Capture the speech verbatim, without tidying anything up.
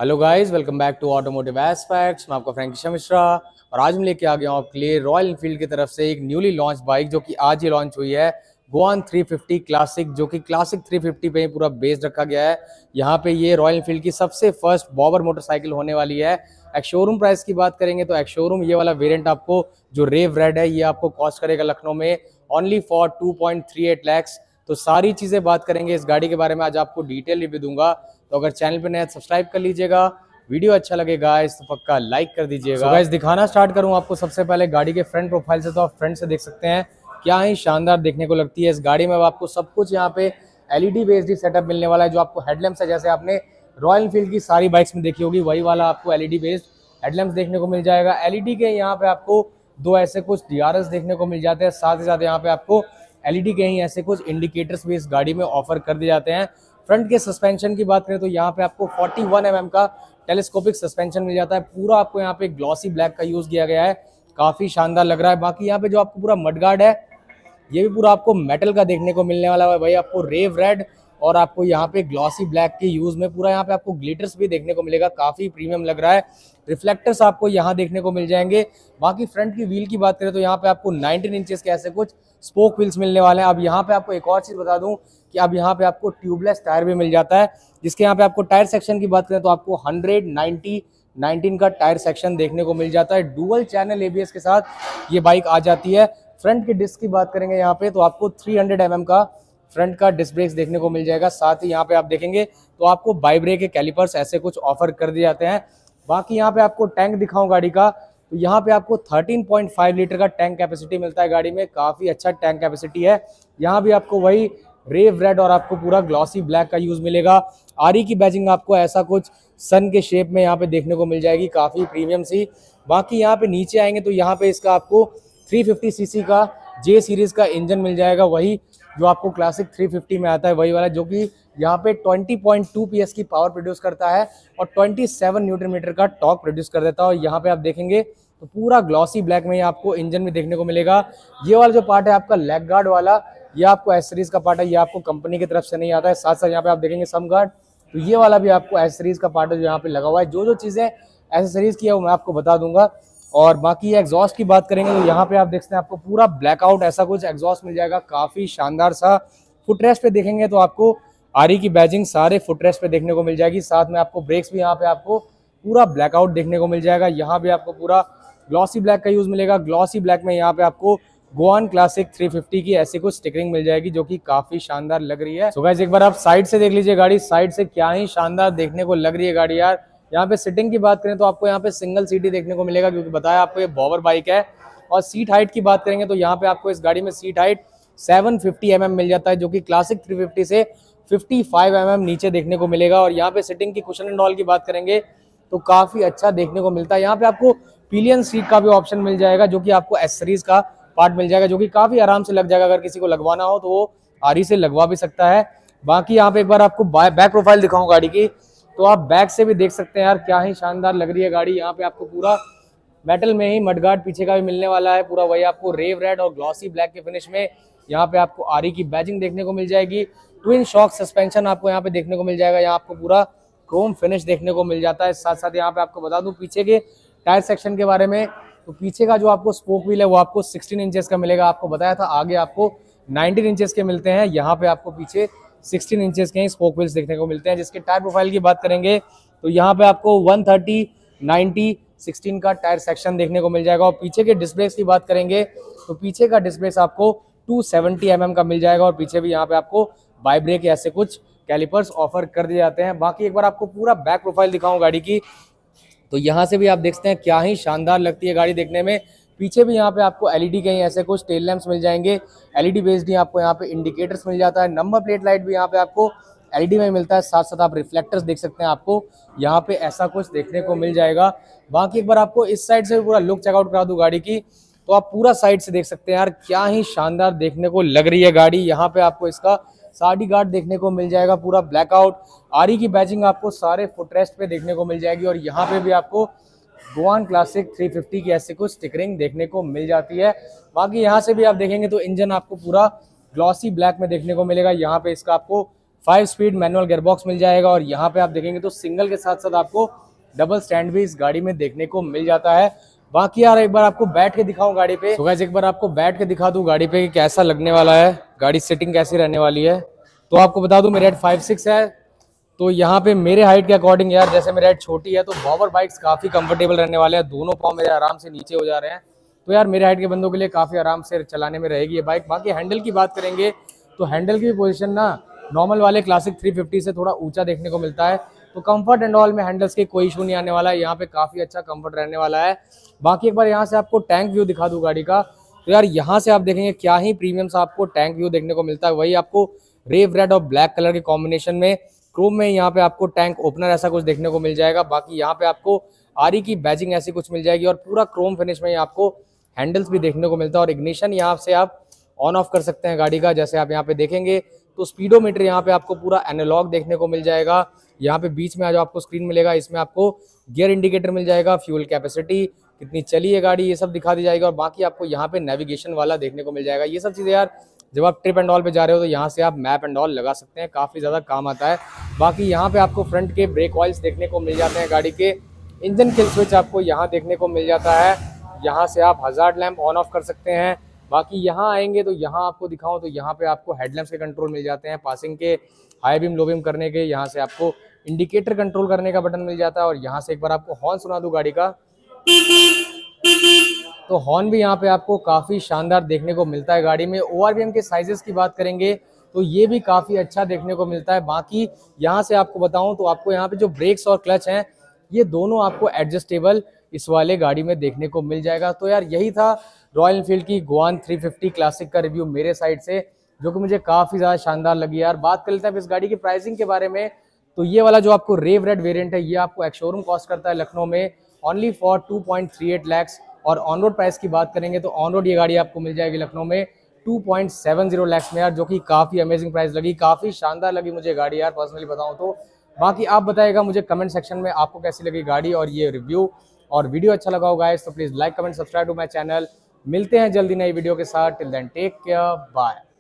Hello guys, welcome back to automotive aspects. मैं आपका Frank Mishra और आज मैं लेके आ गया हूँ आपके लिए रॉयल एनफील्ड की तरफ से एक न्यूली लॉन्च बाइक जो कि आज ही लॉन्च हुई है, गोआन थ्री फिफ्टी क्लासिक, जो कि क्लासिक थ्री फिफ्टी पे ही पूरा बेस रखा गया है। यहाँ पे ये रॉयल एनफील्ड की सबसे फर्स्ट बॉबर मोटरसाइकिल होने वाली है। एक शोरूम प्राइस की बात करेंगे तो एक शोरूम ये वाला वेरिएंट आपको जो रेव रेड है ये आपको कॉस्ट करेगा लखनऊ में only for two point three eight lakhs. तो सारी चीजें बात करेंगे इस गाड़ी के बारे में, आज आपको डिटेल रिव्यू दूंगा। तो अगर चैनल पे नया सब्सक्राइब कर लीजिएगा, वीडियो अच्छा लगेगा इस तो पक्का लाइक कर दीजिएगा। so गाइस, दिखाना स्टार्ट करूं आपको सबसे पहले गाड़ी के फ्रंट प्रोफाइल से। तो आप फ्रंट से देख सकते हैं क्या ही शानदार देखने को लगती है इस गाड़ी में। अब आपको सब कुछ यहाँ पे एलईडी बेस्ड सेटअप मिलने वाला है। जो आपको हेडलैम्प्स है, जैसे आपने रॉयल एनफील्ड की सारी बाइक्स में देखी होगी, वही वाला आपको एलईडी बेस्ड हेडलैम्प्स देखने को मिल जाएगा। एलईडी के यहाँ पे आपको दो ऐसे कुछ डीआरएस देखने को मिल जाते हैं, साथ ही साथ यहाँ पे आपको एलईडी के ही ऐसे कुछ इंडिकेटर्स भी इस गाड़ी में ऑफर कर दिए जाते हैं। फ्रंट के सस्पेंशन की बात करें तो यहाँ पे आपको फोर्टी वन एम एम का टेलीस्कोपिक सस्पेंशन मिल जाता है। पूरा आपको यहाँ पे ग्लॉसी ब्लैक का यूज किया गया है, काफी शानदार लग रहा है। बाकी यहाँ पे जो आपको पूरा मडगार्ड है ये भी पूरा आपको मेटल का देखने को मिलने वाला है भाई। आपको रेव रेड और आपको यहाँ पे ग्लॉसी ब्लैक के यूज में पूरा यहाँ पे आपको ग्लिटर्स भी देखने को मिलेगा, काफी प्रीमियम लग रहा है। रिफ्लेक्टर्स आपको यहाँ देखने को मिल जाएंगे। बाकी फ्रंट की व्हील की बात करें तो यहाँ पे आपको नाइनटीन इंचेस के ऐसे कुछ स्पोक व्हील्स मिलने वाले हैं। अब यहाँ पे आपको एक और चीज बता दूं कि अब यहाँ पे आपको ट्यूबलेस टायर भी मिल जाता है, जिसके यहाँ पे आपको टायर सेक्शन की बात करें तो आपको हंड्रेड नाइनटी नाइनटीन का टायर सेक्शन देखने को मिल जाता है। डुअल चैनल एबीएस के साथ ये बाइक आ जाती है। फ्रंट की डिस्क की बात करेंगे यहाँ पे तो आपको थ्री हंड्रेड एम एम का फ्रंट का डिस्क ब्रेक्स देखने को मिल जाएगा। साथ ही यहाँ पे आप देखेंगे तो आपको बाई ब्रेक के कैलिपर्स ऐसे कुछ ऑफर कर दिए जाते हैं। बाकी यहाँ पे आपको टैंक दिखाऊं गाड़ी का तो यहाँ पे आपको थर्टीन पॉइंट फाइव लीटर का टैंक कैपेसिटी मिलता है गाड़ी में, काफी अच्छा टैंक कैपेसिटी है। यहाँ भी आपको वही रेव रेड और आपको पूरा ग्लॉसी ब्लैक का यूज मिलेगा। आरी की बैजिंग आपको ऐसा कुछ सन के शेप में यहाँ पे देखने को मिल जाएगी, काफी प्रीमियम सी। बाकी यहाँ पे नीचे आएंगे तो यहाँ पे इसका आपको थ्री फिफ्टी सीसी का जे सीरीज का इंजन मिल जाएगा, वही जो आपको क्लासिक थ्री फिफ्टी में आता है वही वाला, जो कि यहाँ पे ट्वेंटी पॉइंट टू पीएस की पावर प्रोड्यूस करता है और ट्वेंटी सेवन न्यूटन मीटर का टॉर्क प्रोड्यूस कर देता है। और यहाँ पे आप देखेंगे तो पूरा ग्लॉसी ब्लैक में आपको इंजन भी देखने को मिलेगा। ये वाला जो पार्ट है आपका लेग गार्ड वाला, ये आपको एसेसरीज का पार्ट है, ये आपको कंपनी की तरफ से नहीं आता है। साथ साथ यहाँ पे आप देखेंगे सम गार्ड, तो ये वाला भी आपको एसेसरीज का पार्ट है जो यहाँ पे लगा हुआ है। जो जो चीजें एसेसरीज की है वो मैं आपको बता दूंगा। और बाकी एग्जॉस्ट की बात करेंगे तो यहाँ पे आप देखते हैं आपको पूरा ब्लैकआउट ऐसा कुछ एग्जॉस्ट मिल जाएगा, काफी शानदार सा। फुटरेस्ट पे देखेंगे तो आपको आरी की बैजिंग सारे फुटरेस्ट पे देखने को मिल जाएगी। साथ में आपको ब्रेक्स भी यहाँ पे आपको पूरा ब्लैकआउट देखने को मिल जाएगा। यहाँ भी आपको पूरा ग्लॉसी ब्लैक का यूज मिलेगा। ग्लॉसी ब्लैक में यहाँ पे आपको गोआन क्लासिक थ्री फिफ्टी की ऐसी कुछ स्टिकरिंग मिल जाएगी जो कि काफी शानदार लग रही है। सो गाइस, एक बार आप साइड से देख लीजिए गाड़ी, साइड से क्या ही शानदार देखने को लग रही है गाड़ी यार। यहाँ पे सिटिंग की बात करें तो आपको यहाँ पे सिंगल सीट ही देखने को मिलेगा, क्योंकि बताया आपको ये बॉबर बाइक है। और सीट हाइट की बात करेंगे तो यहाँ पे आपको इस गाड़ी में seat height seven fifty M M मिल जाता है, जो कि क्लासिक थ्री फिफ्टी से फिफ्टी फाइव एम एम नीचे देखने को मिलेगा। और यहाँ पे सिटिंग की कुशन एंड ऑल की बात करेंगे तो काफी अच्छा देखने को मिलता है। यहाँ पे आपको पिलियन सीट का भी ऑप्शन मिल जाएगा, जो कि आपको एसेसरीज का पार्ट मिल जाएगा, जो कि काफी आराम से लग जाएगा। अगर किसी को लगवाना हो तो वो आरी से लगवा भी सकता है। बाकी यहाँ पे एक बार आपको बैक प्रोफाइल दिखाऊं गाड़ी की, तो आप बैक से भी देख सकते हैं यार क्या ही शानदार लग रही है गाड़ी। यहाँ पे आपको पूरा मेटल में ही मडगार्ड पीछे का भी मिलने वाला है, पूरा वही आपको रेव रेड और ग्लॉसी ब्लैक के फिनिश में। यहाँ पे आपको आरी की बैजिंग देखने को मिल जाएगी। ट्विन शॉक सस्पेंशन आपको यहाँ पे देखने को मिल जाएगा। यहाँ आपको पूरा क्रोम फिनिश देखने को मिल जाता है। साथ साथ यहाँ पे आपको बता दूं पीछे के टायर सेक्शन के बारे में, तो पीछे का जो आपको स्पोक व्हील है वो आपको सिक्सटीन इंचेस का मिलेगा। आपको बताया था आगे आपको नाइनटीन इंचेस के मिलते हैं, यहाँ पे आपको पीछे सिक्सटीन इंचेस के स्पोक व्हील्स देखने को मिलते हैं। जिसके टायर प्रोफाइल की बात करेंगे तो यहाँ पे आपको वन थर्टी नाइनटी सिक्सटीन का टायर सेक्शन देखने को मिल जाएगा। और पीछे के डिस्क ब्रेक्स की बात करेंगे तो पीछे का डिस्क ब्रेक्स आपको टू सेवेंटी एम एम का मिल जाएगा। और पीछे भी यहाँ पे आपको बाई ब्रेक ऐसे कुछ कैलिपर्स ऑफर कर दिए जाते हैं। बाकी एक बार आपको पूरा बैक प्रोफाइल दिखाऊं गाड़ी की, तो यहाँ से भी आप देखते हैं क्या ही शानदार लगती है गाड़ी देखने में। पीछे भी यहाँ पे आपको एलईडी के ऐसे कुछ टेल लैंप्स मिल जाएंगे, एलईडी बेस्ड ही आपको यहाँ पे इंडिकेटर्स मिल जाता है। नंबर प्लेट लाइट भी यहाँ पे आपको एलईडी में मिलता है। साथ साथ आप रिफ्लेक्टर्स देख सकते हैं, आपको यहाँ पे ऐसा कुछ देखने को मिल जाएगा। बाकी एक बार आपको इस साइड से भी पूरा लुक चेकआउट करा दूं गाड़ी की, तो आप पूरा साइड से देख सकते हैं यार क्या ही शानदार देखने को लग रही है गाड़ी। यहाँ पे आपको इसका साडी गार्ड देखने को मिल जाएगा, पूरा ब्लैकआउट। आरी की बैजिंग आपको सारे फुटरेस्ट पे देखने को मिल जाएगी। और यहाँ पे भी आपको गोआन क्लासिक थ्री फिफ्टी की ऐसे कुछ स्टिकरिंग देखने को मिल जाती है। बाकी यहाँ से भी आप देखेंगे तो इंजन आपको पूरा ग्लॉसी ब्लैक में देखने को मिलेगा। यहाँ पे इसका आपको फाइव स्पीड मैनुअल गियरबॉक्स मिल जाएगा और यहाँ पे आप देखेंगे तो सिंगल के साथ साथ आपको डबल स्टैंड भी इस गाड़ी में देखने को मिल जाता है। बाकी यार एक बार आपको बैठ के दिखाऊं गाड़ी पे, तो गाइस एक बार आपको बैठ के दिखा दूं गाड़ी पे कि कैसा लगने वाला है, गाड़ी सेटिंग कैसी रहने वाली है। तो आपको बता दूं मेरी हाइट फाइव सिक्स है, तो यहाँ पे मेरे हाइट के अकॉर्डिंग यार जैसे मेरी हाइट छोटी है तो बॉबर बाइक्स काफी कंफर्टेबल रहने वाले हैं, दोनों पाँव मेरे आराम से नीचे हो जा रहे हैं, तो यार मेरे हाइट के बंदों के लिए काफी आराम से चलाने में रहेगी ये बाइक। बाकी हैंडल की बात करेंगे तो हैंडल की पोजीशन ना नॉर्मल वाले क्लासिक थ्री फिफ्टी से थोड़ा ऊंचा देखने को मिलता है, तो कंफर्ट एंड ऑल में हैंडल्स के कोई इशू नहीं आने वाला है, यहाँ पे काफी अच्छा कंफर्ट रहने वाला है। बाकी एक बार यहाँ से आपको टैंक व्यू दिखा दूं गाड़ी का, तो यार यहाँ से आप देखेंगे क्या ही प्रीमियम सा आपको टैंक व्यू देखने को मिलता है, वही आपको रेव रेड और ब्लैक कलर के कॉम्बिनेशन में क्रोम में यहाँ पे आपको टैंक ओपनर ऐसा कुछ देखने को मिल जाएगा। बाकी यहाँ पे आपको आरी की बैजिंग ऐसी कुछ मिल जाएगी और पूरा क्रोम फिनिश में आपको हैंडल्स भी देखने को मिलता है। और इग्निशन यहाँ से आप ऑन ऑफ कर सकते हैं गाड़ी का, जैसे आप यहाँ पे देखेंगे तो स्पीडोमीटर यहाँ पे आपको पूरा एनालॉग देखने को मिल जाएगा। यहाँ पे बीच में जो आपको स्क्रीन मिलेगा इसमें आपको गियर इंडिकेटर मिल जाएगा, फ्यूल कैपेसिटी कितनी चली है गाड़ी ये सब दिखा दी जाएगी और बाकी आपको यहाँ पे नेविगेशन वाला देखने को मिल जाएगा। ये सब चीज़ें यार जब आप ट्रिप एंड ऑल पे जा रहे हो तो यहाँ से आप मैप एंड ऑल लगा सकते हैं, काफ़ी ज़्यादा काम आता है। बाकी यहाँ पे आपको फ्रंट के ब्रेक ऑयल्स देखने को मिल जाते हैं गाड़ी के, इंजन किल स्विच आपको यहाँ देखने को मिल जाता है, यहाँ से आप हजार्ड लैम्प ऑन ऑफ कर सकते हैं। बाकी यहाँ आएंगे तो यहाँ आपको दिखाऊं तो यहाँ पे आपको हेडलैम्प्स के कंट्रोल मिल जाते हैं, पासिंग के हाई बीम लो बीम करने के, यहाँ से आपको इंडिकेटर कंट्रोल करने का बटन मिल जाता है और यहाँ से एक बार आपको हॉर्न सुना दूं गाड़ी का, तो हॉर्न भी यहाँ पे आपको काफी शानदार देखने को मिलता है गाड़ी में। ओआरवीएम के साइजेस की बात करेंगे तो ये भी काफी अच्छा देखने को मिलता है। बाकी यहाँ से आपको बताऊं तो आपको यहाँ पे जो ब्रेक्स और क्लच हैं ये दोनों आपको एडजस्टेबल इस वाले गाड़ी में देखने को मिल जाएगा। तो यार यही था रॉयल एनफील्ड की Goan three fifty classic review रिव्यू मेरे साइड से, जो कि मुझे काफी ज्यादा शानदार लगी। यार बात कर लेते हैं इस गाड़ी की प्राइसिंग के बारे में, तो ये वाला जो आपको रेव रेड वेरिएंट है ये आपको एक्स शोरूम कॉस्ट करता है लखनऊ में only for two point three eight lakhs, और ऑन रोड प्राइस की बात करेंगे तो ऑन रोड ये गाड़ी आपको मिल जाएगी लखनऊ में two point seven zero lakhs में यार, जो कि काफी अमेजिंग प्राइस लगी, काफी शानदार लगी मुझे गाड़ी यार पर्सनली बताऊं तो। बाकी आप बताइएगा मुझे कमेंट सेक्शन में आपको कैसी लगी गाड़ी और ये रिव्यू, और वीडियो अच्छा लगा होगा गाइस तो please like comment subscribe to my channel. मिलते हैं जल्दी नई वीडियो के साथ, till then take care, bye.